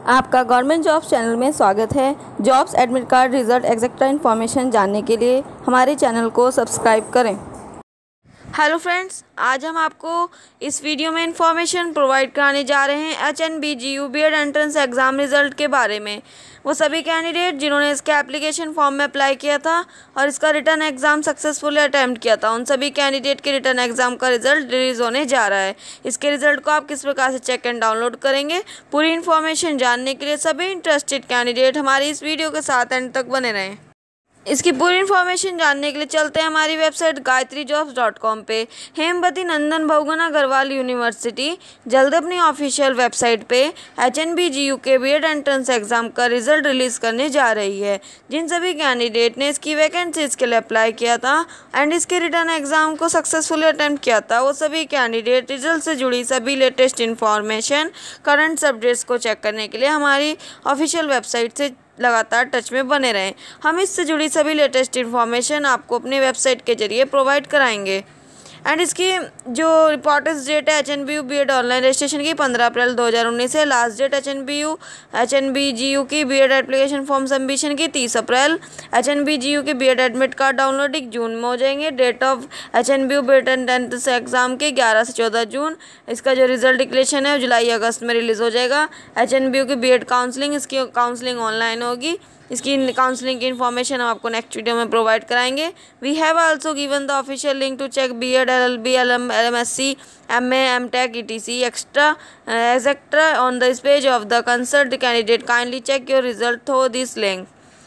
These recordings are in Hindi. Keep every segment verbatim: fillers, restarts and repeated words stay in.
आपका गवर्नमेंट जॉब्स चैनल में स्वागत है। Jobs admit card result etcetera information जानने के लिए हमारे चैनल को सब्सक्राइब करें। हेलो फ्रेंड्स, आज हम आपको इस वीडियो में इंफॉर्मेशन प्रोवाइड कराने जा रहे हैं H N B G U B Ed entrance exam result के बारे में। वो सभी कैंडिडेट जिन्होंने इसके एप्लीकेशन फॉर्म में अप्लाई किया था और इसका रिटर्न एग्ज़ाम सक्सेसफुली अटैम्प्ट किया था, उन सभी कैंडिडेट के रिटर्न एग्ज़ाम का रिजल्ट रिलीज़ होने जा रहा है। इसके रिजल्ट को आप किस प्रकार से चेक एंड डाउनलोड करेंगे, पूरी इन्फॉर्मेशन जानने के लिए सभी इंटरेस्टेड कैंडिडेट हमारी इस वीडियो के साथ एंड तक बने रहें। इसकी पूरी इन्फॉर्मेशन जानने के लिए चलते हैं हमारी website Gayatri jobs dot com पे। हेमवती नंदन बहुगुणा अग्रवाल यूनिवर्सिटी जल्द अपनी ऑफिशियल वेबसाइट पे H N B G U के बी एड एंट्रेंस एग्ज़ाम का रिजल्ट रिलीज़ करने जा रही है। जिन सभी कैंडिडेट ने इसकी वैकेंसीज के लिए अप्लाई किया था एंड इसके रिटर्न एग्ज़ाम को सक्सेसफुली अटैम्प्ट किया था, वो सभी कैंडिडेट रिजल्ट से जुड़ी सभी लेटेस्ट इन्फॉर्मेशन, करंट अपडेट्स को चेक करने के लिए हमारी ऑफिशियल वेबसाइट से लगातार टच में बने रहें। हम इससे जुड़ी सभी लेटेस्ट इन्फॉर्मेशन आपको अपनी वेबसाइट के जरिए प्रोवाइड कराएंगे। एंड इसकी जो रिपोर्टेंस डेट है H N B U B Ed online registration की पंद्रह अप्रैल दो हज़ार उन्नीस है। Last date H N B U H N B G U की B Ed application form submission की तीस अप्रैल। H N B G U के B Ed admit card download एक जून में हो जाएंगे। Date of H N B U B Ed entrance exam के ग्यारह से चौदह जून। इसका जो रिजल्ट डिक्लेरेशन है वो जुलाई अगस्त में रिलीज़ हो जाएगा। एच एन बी यू की बी एड काउंसलिंग, इसकी काउंसलिंग ऑनलाइन होगी। इसकी काउंसलिंग की इन्फॉर्मेशन हम आपको नेक्स्ट वीडियो में प्रोवाइड कराएंगे। We have also given the official link to check B Ed, L L B, L M, L M S C, M A, M Tech, E T C extra etcetera on this page of the concerned candidate. Kindly check your result through this link.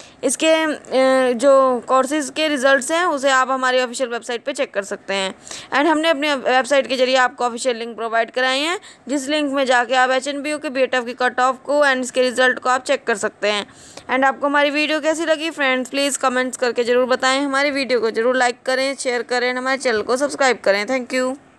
इसके जो कोर्सेज़ के रिज़ल्ट्स हैं उसे आप हमारी ऑफिशियल वेबसाइट पे चेक कर सकते हैं। एंड हमने अपनी वेबसाइट के जरिए आपको ऑफिशियल लिंक प्रोवाइड कराए हैं, जिस लिंक में जाके आप एच एन बी यू के बी एड की कट ऑफ को एंड इसके रिज़ल्ट को आप चेक कर सकते हैं। एंड आपको हमारी वीडियो कैसी लगी फ्रेंड्स, प्लीज़ कमेंट्स करके ज़रूर बताएं। हमारी वीडियो को ज़रूर लाइक करें, शेयर करें, हमारे चैनल को सब्सक्राइब करें। Thank you.